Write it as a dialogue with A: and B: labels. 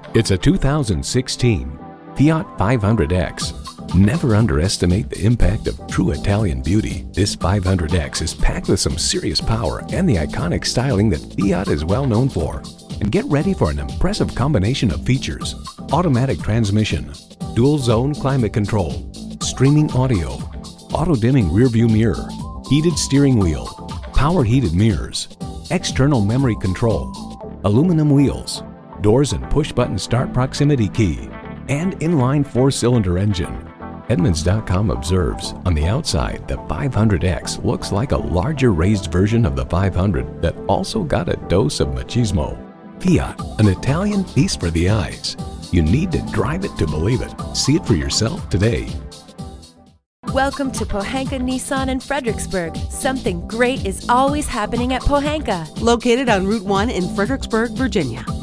A: It's a 2016 Fiat 500X. Never underestimate the impact of true Italian beauty. This 500X is packed with some serious power and the iconic styling that Fiat is well known for. And get ready for an impressive combination of features: automatic transmission, dual zone climate control, streaming audio, auto dimming rearview mirror, heated steering wheel, power heated mirrors, external memory control, aluminum wheels, doors and push-button start proximity key, and inline 4-cylinder engine. Edmunds.com observes, on the outside, the 500X looks like a larger raised version of the 500 that also got a dose of machismo. Fiat, an Italian feast for the eyes. You need to drive it to believe it. See it for yourself today.
B: Welcome to Pohanka Nissan in Fredericksburg. Something great is always happening at Pohanka.
C: Located on Route 1 in Fredericksburg, Virginia.